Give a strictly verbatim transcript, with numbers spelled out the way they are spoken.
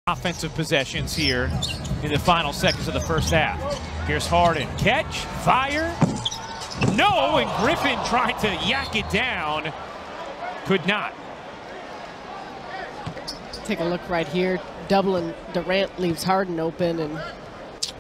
Offensive possessions here in the final seconds of the first half. Here's Harden. Catch, fire. No, and Griffin tried to yak it down. Could not. Take a look right here. Doubling Durant leaves Harden open, and